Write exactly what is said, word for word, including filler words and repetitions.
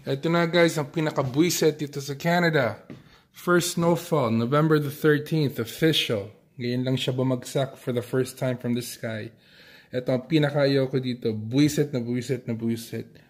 Ito na guys, ang pinaka-buiset dito sa Canada. First snowfall, November the thirteenth, official. Ngayon lang siya bumagsak for the first time from the sky. Ito ang pinaka-ayaw ko dito, buiset na buiset na buiset.